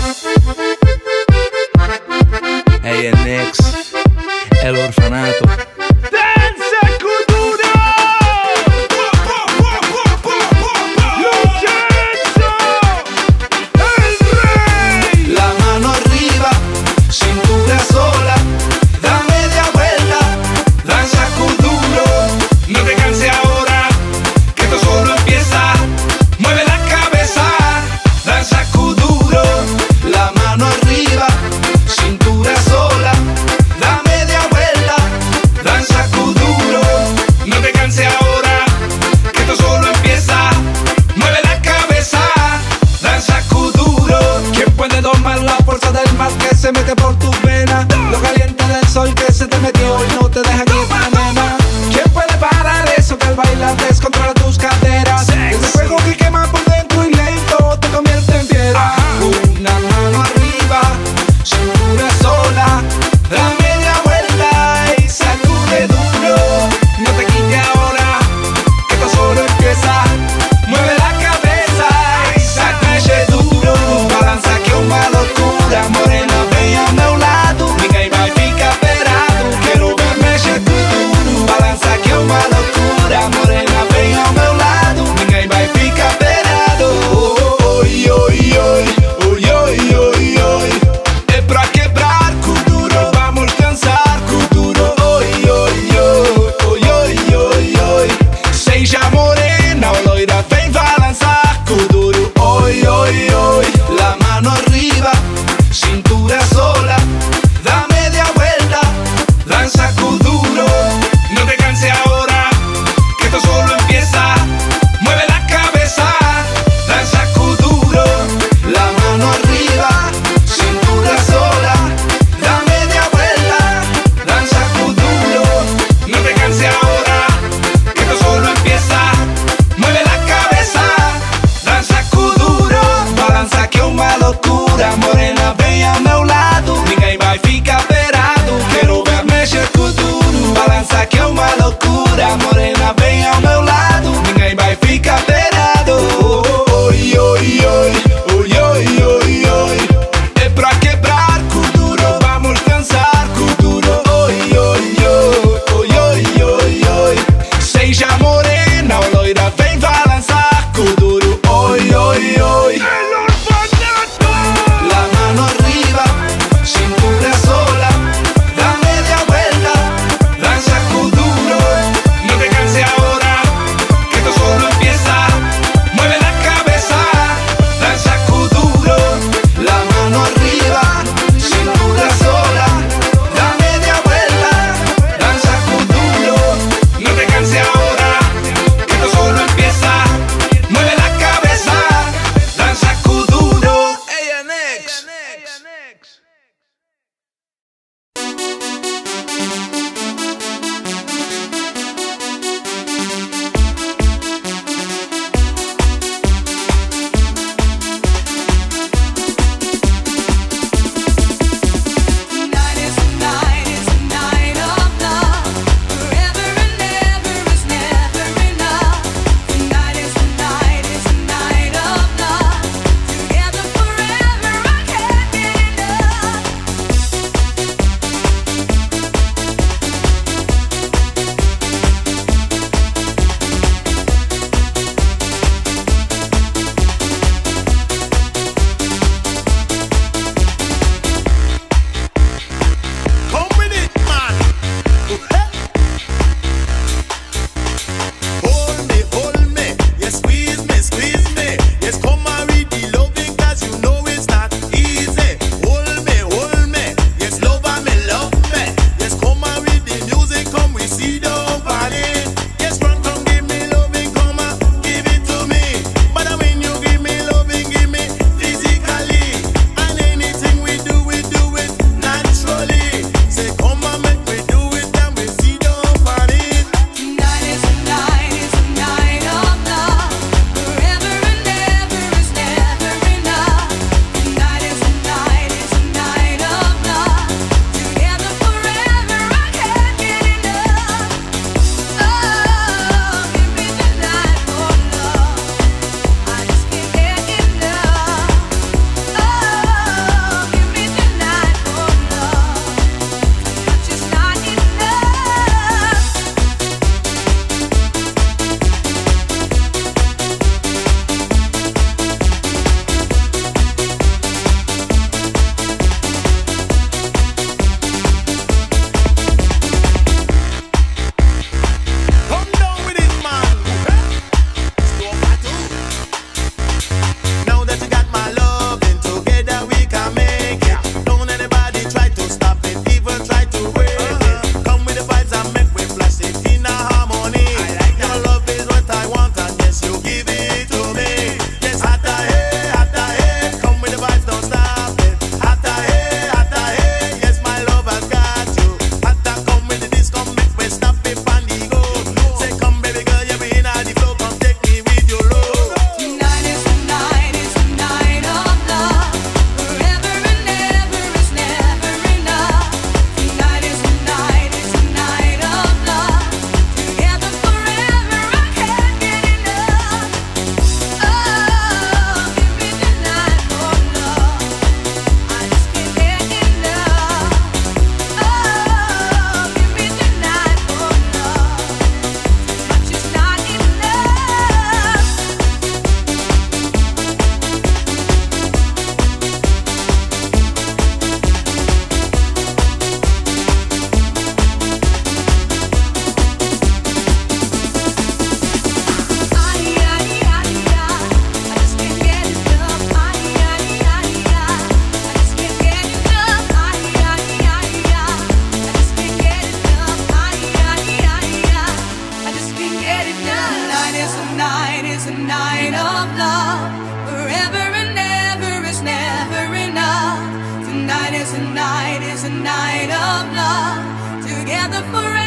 Hey, el Nex, el orfanato. Danza Kuduro. Lucenzo, el rey. La mano arriba, cintura sola, da media vuelta, danza Kuduro. No te canses ahora, que esto solo empieza. Mueve la cabeza, danza Kuduro. La mano arriba, cintura sola, da media vuelta, danza Kuduro. No te canses ahora, que esto solo empieza. Mueve la cabeza, danza Kuduro. ¿Quién puede tomar la fuerza del mar que se mete por tus venas? Lo caliente del sol que se te metió y no te deja quieta, nena. ¿Quién puede parar eso que al bailar descontrola tus caderas? Ese fuego que quema por dentro y lento te convierte en piedra. Una mano arriba, cintura sola, da media vuelta y sacude duro. No te quites ahora, que esto solo empieza. Mueve la cabeza y sacude duro. Balanza que una locura, morena, bella, no is a night of love, together forever.